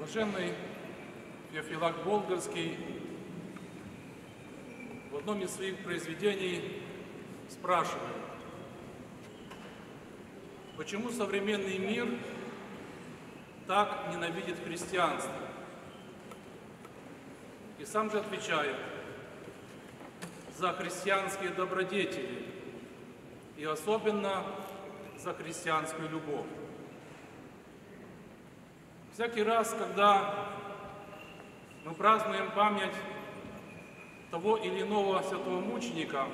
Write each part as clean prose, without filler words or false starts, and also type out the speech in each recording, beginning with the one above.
Блаженный Феофилакт Болгарский в одном из своих произведений спрашивает, почему современный мир так ненавидит христианство? И сам же отвечает: за христианские добродетели и особенно за христианскую любовь. Всякий раз, когда мы празднуем память того или иного святого мученика,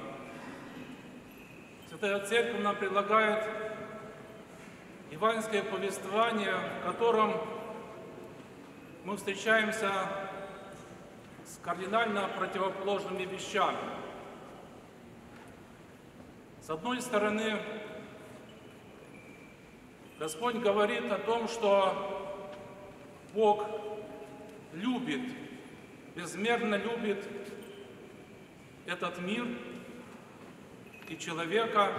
Святая Церковь нам предлагает евангельское повествование, в котором мы встречаемся с кардинально противоположными вещами. С одной стороны, Господь говорит о том, что Бог любит, безмерно любит этот мир и человека.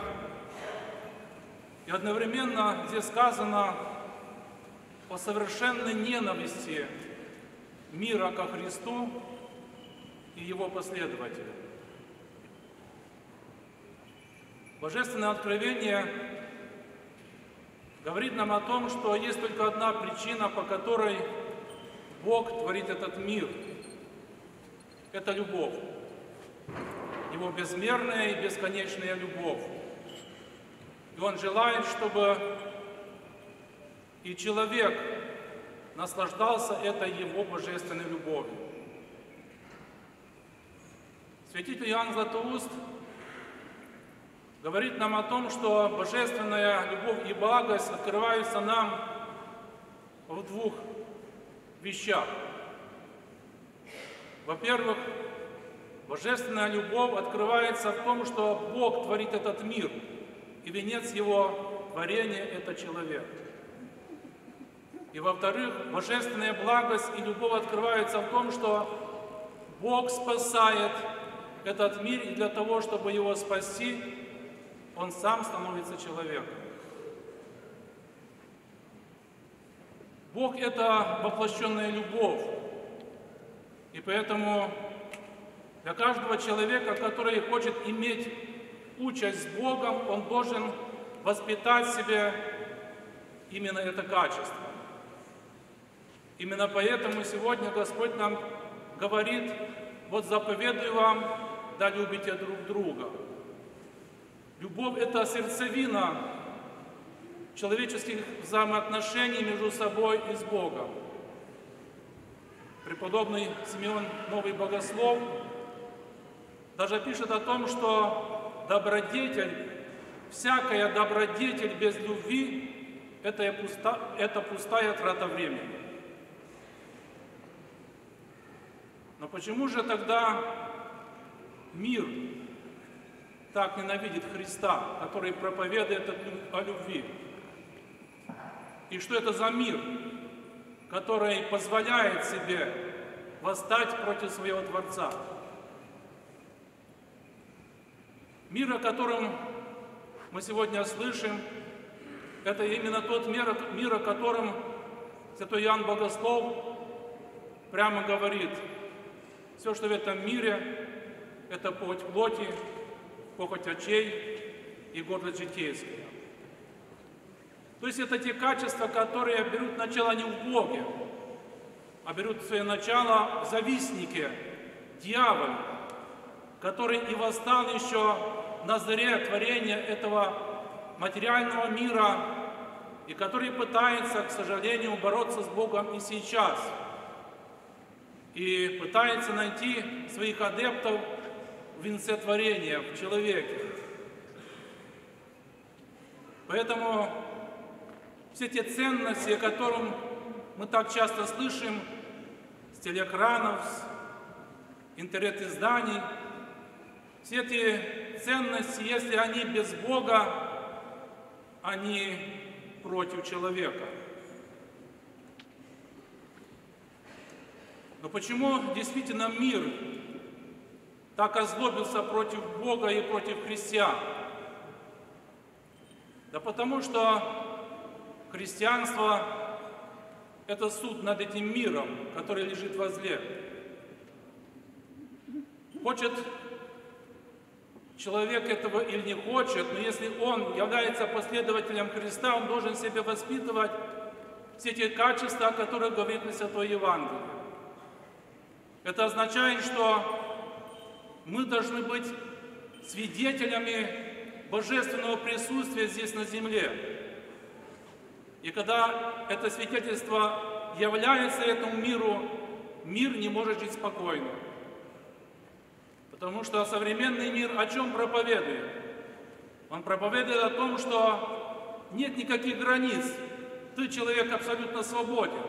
И одновременно здесь сказано о совершенной ненависти мира ко Христу и Его последователям. Божественное откровение говорит нам о том, что есть только одна причина, по которой Бог творит этот мир. Это любовь. Его безмерная и бесконечная любовь. И Он желает, чтобы и человек наслаждался этой Его божественной любовью. Святитель Иоанн Златоуст говорит нам о том, что божественная любовь и благость открываются нам в двух вещах. Во-первых, божественная любовь открывается в том, что Бог творит этот мир, и венец Его творения – это человек. И во-вторых, божественная благость и любовь открываются в том, что Бог спасает этот мир, и для того, чтобы его спасти, Он сам становится человеком. Бог – это воплощенная любовь. И поэтому для каждого человека, который хочет иметь участь с Богом, он должен воспитать в себе именно это качество. Именно поэтому сегодня Господь нам говорит: вот заповедую вам, да любите друг друга. Любовь – это сердцевина человеческих взаимоотношений между собой и с Богом. Преподобный Симеон Новый Богослов даже пишет о том, что добродетель, всякая добродетель без любви – это пустая трата времени. Но почему же тогда мир так ненавидит Христа, который проповедует о любви? И что это за мир, который позволяет себе восстать против своего Творца? Мир, о котором мы сегодня слышим, это именно тот мир, о котором святой Иоанн Богослов прямо говорит: все, что в этом мире, это похоть плоти, похоть очей и гордость житейская. То есть это те качества, которые берут начало не в Боге, а берут свое начало в завистнике, дьяволе, который и восстал еще на заре творения этого материального мира, и который пытается, к сожалению, бороться с Богом и сейчас, и пытается найти своих адептов в венце творения, в человеке. Поэтому все те ценности, о которых мы так часто слышим с телеэкранов, с интернет-изданий, все эти ценности, если они без Бога, они против человека. Но почему действительно мир так озлобился против Бога и против христиан? Да потому что христианство это суд над этим миром, который лежит возле. Хочет человек этого или не хочет, но если он является последователем Христа, он должен в себе воспитывать все те качества, о которых говорит Святое Евангелие. Это означает, что мы должны быть свидетелями божественного присутствия здесь на земле. И когда это свидетельство является этому миру, мир не может жить спокойно. Потому что современный мир о чем проповедует? Он проповедует о том, что нет никаких границ. Ты, человек, абсолютно свободен.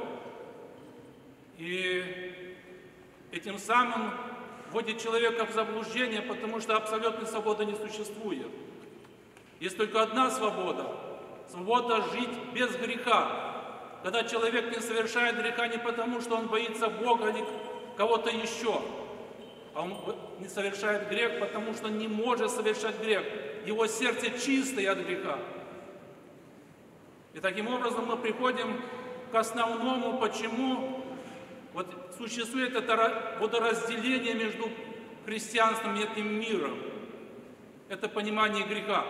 И этим самым вводит человека в заблуждение, потому что абсолютной свободы не существует. Есть только одна свобода. Свобода жить без греха. Когда человек не совершает греха не потому, что он боится Бога или кого-то еще, а он не совершает грех, потому что не может совершать грех. Его сердце чистое от греха. И таким образом мы приходим к основному, почему вот существует это водоразделение между христианством и этим миром. Это понимание греха.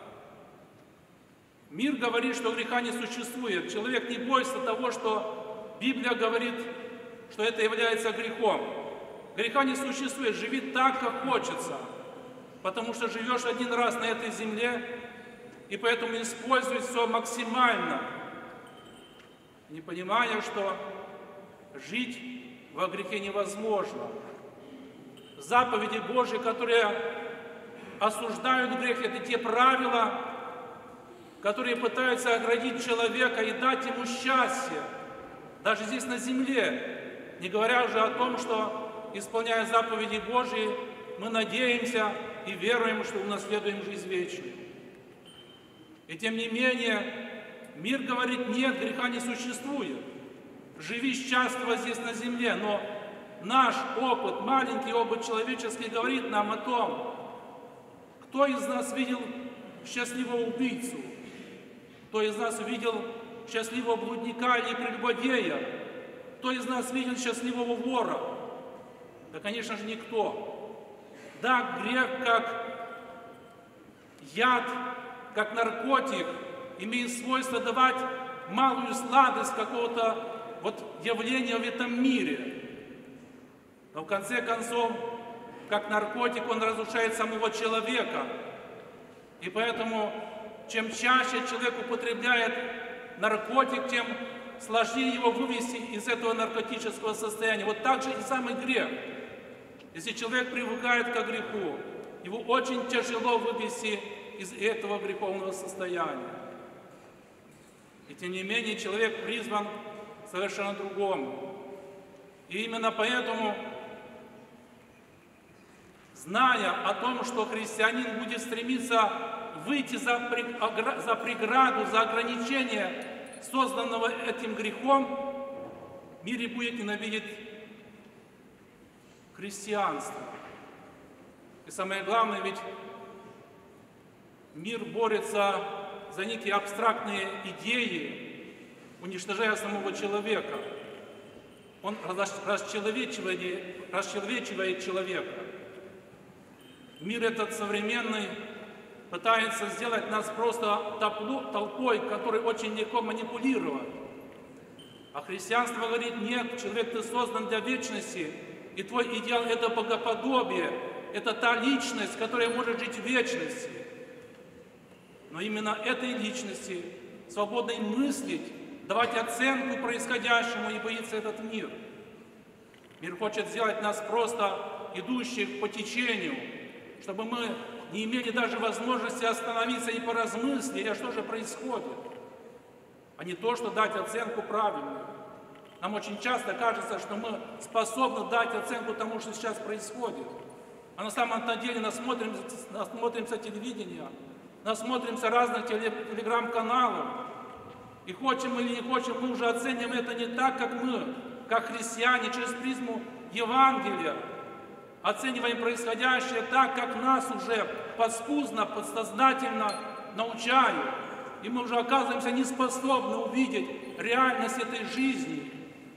Мир говорит, что греха не существует. Человек не боится того, что Библия говорит, что это является грехом. Греха не существует. Живи так, как хочется. Потому что живешь один раз на этой земле, и поэтому используй все максимально, не понимая, что жить во грехе невозможно. Заповеди Божьи, которые осуждают грех, это те правила, которые пытаются оградить человека и дать ему счастье, даже здесь на земле, не говоря уже о том, что, исполняя заповеди Божьи, мы надеемся и веруем, что унаследуем жизнь вечную. И тем не менее, мир говорит, нет, греха не существует. Живи счастливо здесь на земле, но наш опыт, маленький опыт человеческий говорит нам о том, кто из нас видел счастливого убийцу, кто из нас увидел счастливого блудника или прелюбодея, кто из нас видел счастливого вора? Да, конечно же, никто. Да, грех как яд, как наркотик, имеет свойство давать малую сладость какого-то явления в этом мире. Но в конце концов, как наркотик, он разрушает самого человека. И поэтому, чем чаще человек употребляет наркотик, тем сложнее его вывести из этого наркотического состояния. Вот так же и самый грех. Если человек привыкает к греху, его очень тяжело вывести из этого греховного состояния. И тем не менее человек призван совершенно другому. И именно поэтому, зная о том, что христианин будет стремиться выйти за преграду, за ограничение, созданного этим грехом, в мире будет ненавидеть христианство. И самое главное, ведь мир борется за некие абстрактные идеи, уничтожая самого человека. Он расчеловечивает человека. Мир этот современный пытается сделать нас просто толпой, которой очень легко манипулировать. А христианство говорит, нет, человек, ты создан для вечности, и твой идеал – это богоподобие, это та личность, которая может жить в вечности. Но именно этой личности, свободной мыслить, давать оценку происходящему, и боится этот мир. Мир хочет сделать нас просто идущих по течению, чтобы мы не имели даже возможности остановиться и поразмыслить, а что же происходит, а не то, что дать оценку правильную. Нам очень часто кажется, что мы способны дать оценку тому, что сейчас происходит. А на самом-то деле насмотримся телевидения, насмотримся разных телеграм-каналов. И хочем или не хочем, мы уже оценим это не так, как мы, как христиане, через призму Евангелия. Оцениваем происходящее так, как нас уже подспудно, подсознательно научают. И мы уже оказываемся неспособны увидеть реальность этой жизни.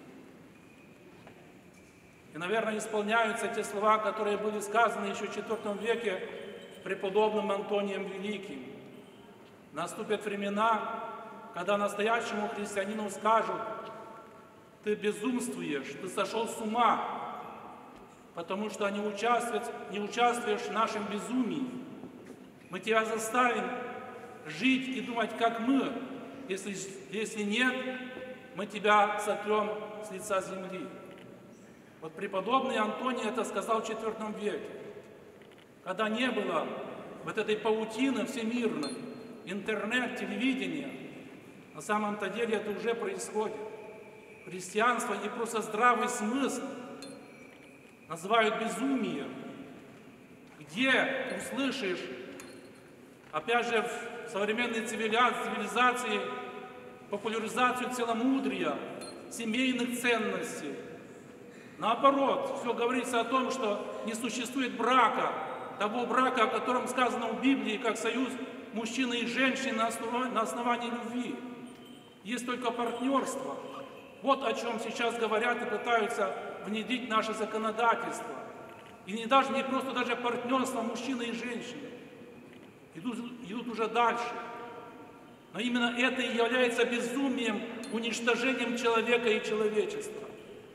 И, наверное, исполняются те слова, которые были сказаны еще в IV веке преподобным Антонием Великим. Наступят времена, когда настоящему христианину скажут: ты безумствуешь, ты сошел с ума, потому что не участвуешь в нашем безумии. Мы тебя заставим жить и думать, как мы. Если нет, мы тебя сотрем с лица земли. Вот преподобный Антоний это сказал в IV веке, когда не было вот этой паутины всемирной, интернет, телевидение. На самом-то деле это уже происходит. Христианство и просто здравый смысл называют безумием. Где услышишь, опять же, в современной цивилизации популяризацию целомудрия, семейных ценностей. Наоборот, все говорится о том, что не существует брака, того брака, о котором сказано в Библии, как союз мужчины и женщины на основании любви. Есть только партнерство. Вот о чем сейчас говорят и пытаются внедрить наше законодательство. И не просто даже партнерство мужчины и женщины. Идут уже дальше. Но именно это и является безумием, уничтожением человека и человечества.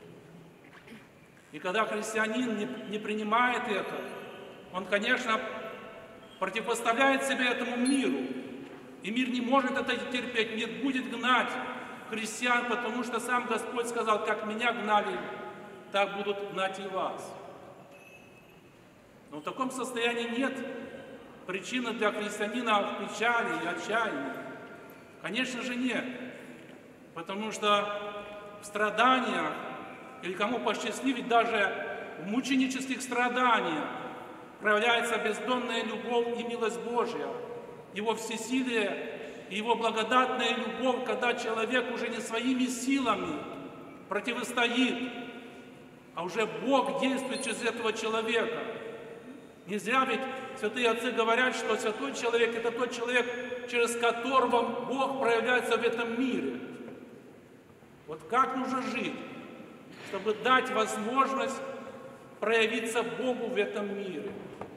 И когда христианин не принимает это, он, конечно, противопоставляет себя этому миру. И мир не может это терпеть, мир будет гнать христиан, потому что сам Господь сказал: как меня гнали, так будут гнать и вас. Но в таком состоянии нет причины для христианина в печали и отчаянии. Конечно же нет, потому что в страданиях, или кому посчастливить, даже в мученических страданиях проявляется бездонная любовь и милость Божья, Его всесилие и Его благодатная любовь, когда человек уже не своими силами противостоит, а уже Бог действует через этого человека. Не зря ведь святые отцы говорят, что святой человек – это тот человек, через которого Бог проявляется в этом мире. Вот как нужно жить, чтобы дать возможность проявиться Богу в этом мире.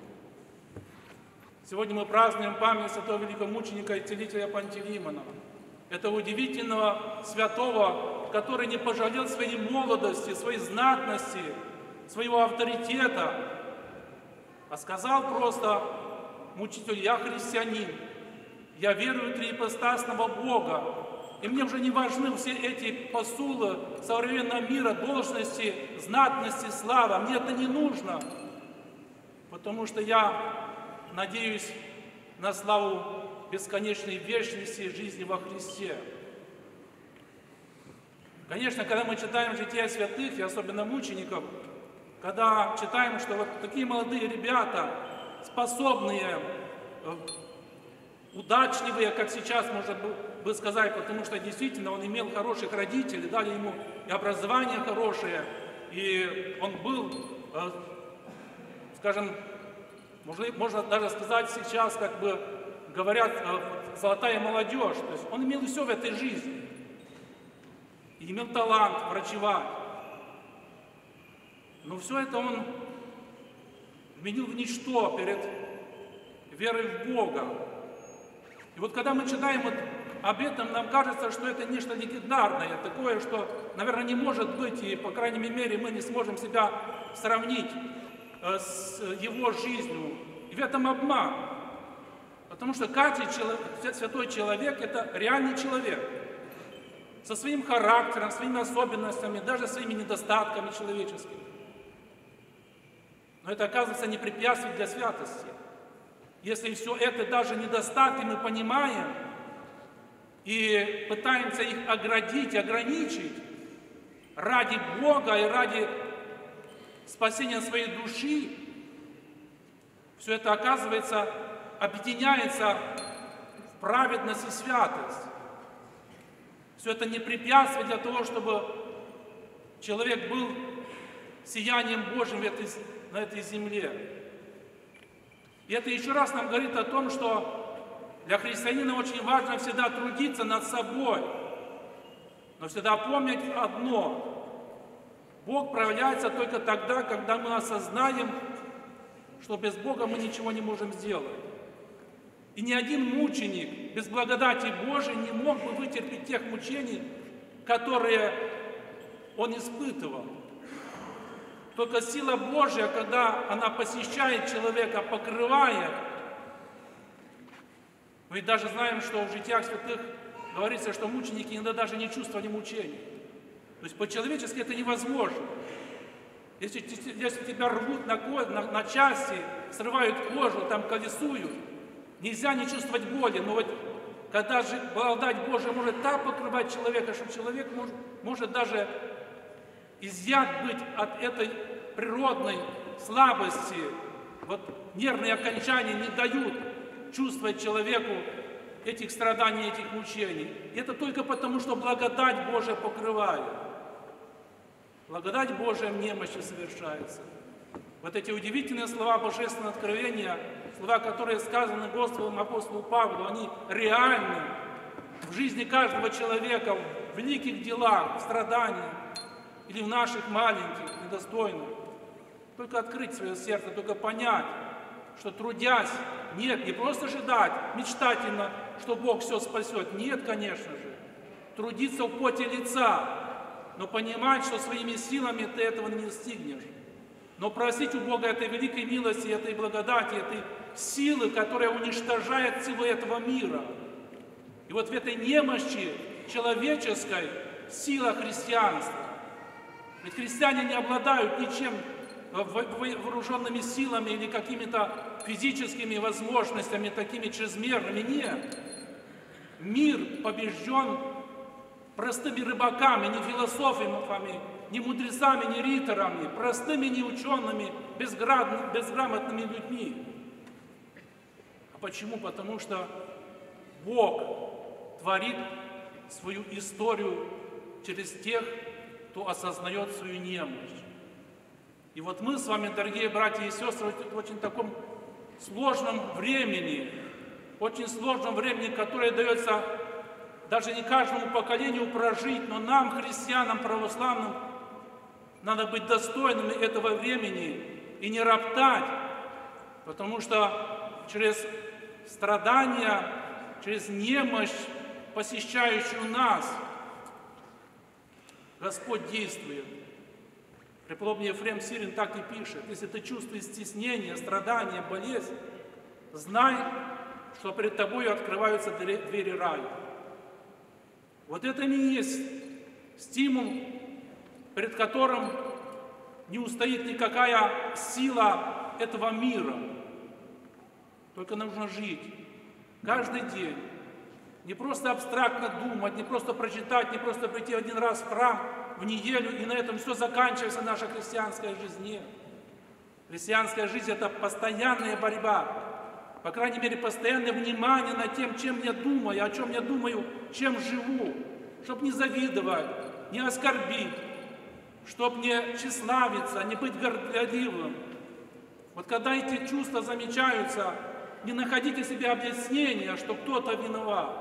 Сегодня мы празднуем память святого великомученика и целителя Пантелеймона, этого удивительного святого, который не пожалел своей молодости, своей знатности, своего авторитета, а сказал просто мучителю: я христианин, я верую в триипостасного Бога, и мне уже не важны все эти посулы современного мира, должности, знатности, слава. Мне это не нужно, потому что я надеюсь на славу бесконечной вечности и жизни во Христе. Конечно, когда мы читаем жития святых, и особенно мучеников, когда читаем, что вот такие молодые ребята, способные, удачливые, как сейчас можно бы сказать, потому что действительно он имел хороших родителей, дали ему и образование хорошее, и он был, скажем, можно даже сказать сейчас, как бы говорят, золотая молодежь. То есть он имел все в этой жизни. И имел талант врачевать. Но все это он вменил в ничто перед верой в Бога. И вот когда мы читаем вот об этом, нам кажется, что это нечто легендарное, такое, что, наверное, не может быть, и, по крайней мере, мы не сможем себя сравнить с его жизнью. И в этом обман. Потому что каждый святой человек – это реальный человек. Со своим характером, своими особенностями, даже своими недостатками человеческими. Но это, оказывается, не препятствие для святости. Если все это, даже недостатки, мы понимаем и пытаемся их оградить, ограничить ради Бога и ради спасения своей души, все это, оказывается, объединяется в праведность и святость. Все это не препятствие для того, чтобы человек был сиянием Божьим на этой земле. И это еще раз нам говорит о том, что для христианина очень важно всегда трудиться над собой. Но всегда помнить одно. Бог проявляется только тогда, когда мы осознаем, что без Бога мы ничего не можем сделать. И ни один мученик без благодати Божией не мог бы вытерпеть тех мучений, которые он испытывал. Только сила Божья, когда она посещает человека, покрывает. Мы даже знаем, что в житиях святых говорится, что мученики иногда даже не чувствовали мучений. То есть по-человечески это невозможно. Если тебя рвут на части, срывают кожу, там колесуют, нельзя не чувствовать боли. Но вот когда же благодать Божия может так покрывать человека, что человек может даже изъят быть от этой природной слабости. Вот нервные окончания не дают чувствовать человеку этих страданий, этих мучений. И это только потому, что благодать Божия покрывает. Благодать Божия в немощи совершается. Вот эти удивительные слова Божественного откровения, слова, которые сказаны Господом апостолу Павлу, они реальны в жизни каждого человека, в великих делах, в страданиях или в наших маленьких, недостойных. Только открыть свое сердце, только понять, что трудясь, нет, не просто ждать мечтательно, что Бог все спасет. Нет, конечно же. Трудиться в поте лица, но понимать, что своими силами ты этого не достигнешь. Но просить у Бога этой великой милости, этой благодати, этой силы, которая уничтожает силу этого мира. И вот в этой немощи человеческой сила христианства. Ведь христиане не обладают ничем вооруженными силами или какими-то физическими возможностями, такими чрезмерными. Нет. Мир побежден простыми рыбаками, не философами, не мудрецами, не риторами, простыми неучеными, безграмотными людьми. А почему? Потому что Бог творит свою историю через тех, кто осознает свою немощь. И вот мы с вами, дорогие братья и сестры, в очень таком сложном времени, которое дается даже не каждому поколению прожить, но нам, христианам, православным, надо быть достойными этого времени и не роптать, потому что через страдания, через немощь, посещающую нас, Господь действует. Преподобный Ефрем Сирин так и пишет: если ты чувствуешь стеснение, страдания, болезнь, знай, что перед тобою открываются двери рая. Вот это и есть стимул, перед которым не устоит никакая сила этого мира. Только нужно жить каждый день. Не просто абстрактно думать, не просто прочитать, не просто прийти один раз в храм в неделю, и на этом все заканчивается наша христианская жизнь. Нет. Христианская жизнь – это постоянная борьба. По крайней мере, постоянное внимание над тем, чем я думаю, о чем я думаю, чем живу. Чтобы не завидовать, не оскорбить, чтобы не тщеславиться, не быть горделивым. Вот когда эти чувства замечаются, не находите себе объяснения, что кто-то виноват.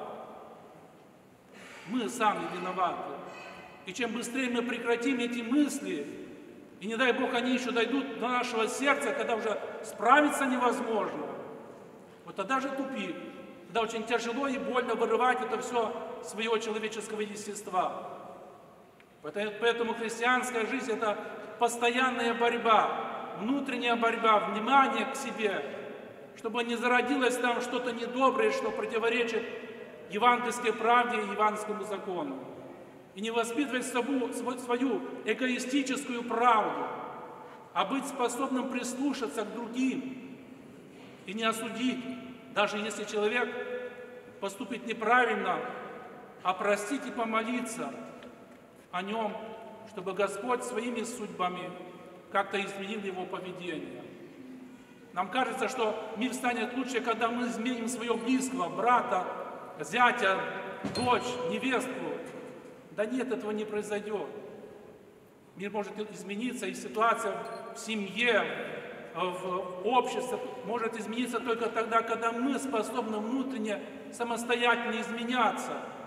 Мы сами виноваты. И чем быстрее мы прекратим эти мысли, и не дай Бог они еще дойдут до нашего сердца, когда уже справиться невозможно, вот тогда же тупик. Тогда очень тяжело и больно вырывать это все своего человеческого естества. Поэтому христианская жизнь – это постоянная борьба, внутренняя борьба, внимание к себе, чтобы не зародилось там что-то недоброе, что противоречит евангельской правде и евангельскому закону. И не воспитывать свою эгоистическую правду, а быть способным прислушаться к другим и не осудить, даже если человек поступит неправильно, а простить и помолиться о нем, чтобы Господь своими судьбами как-то изменил его поведение. Нам кажется, что мир станет лучше, когда мы изменим своего близкого, брата, зятя, дочь, невестку. Да нет, этого не произойдет. Мир может измениться, и ситуация в семье, в обществе может измениться только тогда, когда мы способны внутренне самостоятельно изменяться.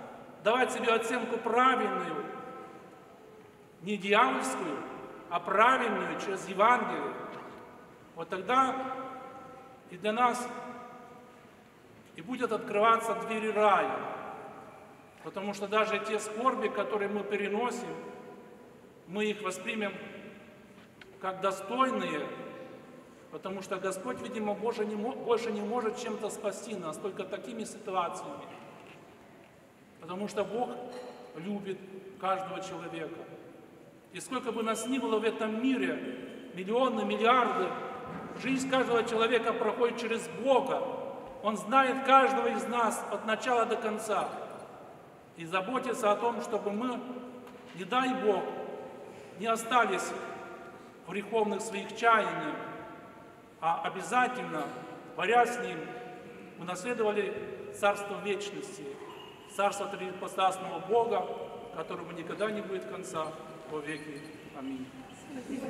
давать себе оценку правильную, не дьявольскую, а правильную через Евангелие, вот тогда и для нас и будет открываться двери рая. Потому что даже те скорби, которые мы переносим, мы их воспримем как достойные, потому что Господь, видимо, больше не может чем-то спасти нас, только такими ситуациями. Потому что Бог любит каждого человека. И сколько бы нас ни было в этом мире, миллионы, миллиарды, жизнь каждого человека проходит через Бога. Он знает каждого из нас от начала до конца. И заботится о том, чтобы мы, не дай Бог, не остались в греховных своих чаяниях, а обязательно, борясь с ним, унаследовали Царство Вечности, Царство Трипостасного Бога, которому никогда не будет конца во веки. Аминь.